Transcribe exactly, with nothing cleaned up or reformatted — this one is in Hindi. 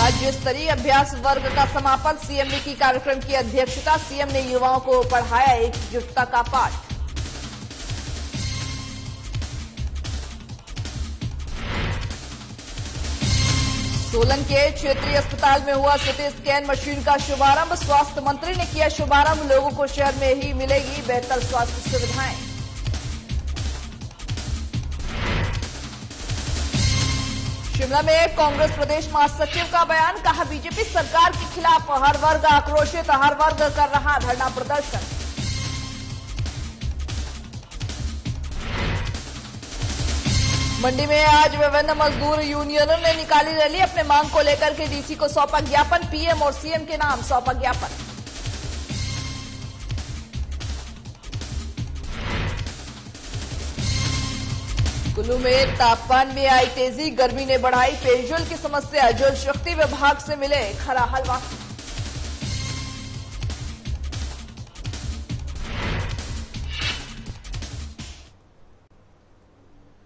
राज्य स्तरीय अभ्यास वर्ग का समापन, सीएम ने की कार्यक्रम की अध्यक्षता। सीएम ने युवाओं को पढ़ाया एकजुटता का पाठ। सोलन के क्षेत्रीय अस्पताल में हुआ सिटी स्कैन मशीन का शुभारंभ। स्वास्थ्य मंत्री ने किया शुभारंभ। लोगों को शहर में ही मिलेगी बेहतर स्वास्थ्य सुविधाएं। शिमला में कांग्रेस प्रदेश महासचिव का बयान, कहा बीजेपी सरकार के खिलाफ हर वर्ग आक्रोशित, हर वर्ग कर रहा धरना प्रदर्शन। मंडी में आज विभिन्न मजदूर यूनियनों ने निकाली रैली। अपने मांग को लेकर के डीसी को सौंपा ज्ञापन। पीएम और सीएम के नाम सौंपा ज्ञापन। कुल्लू में तापमान में आई तेजी, गर्मी ने बढ़ाई पेयजल की समस्या। जल शक्ति विभाग से मिले खरा हलवा।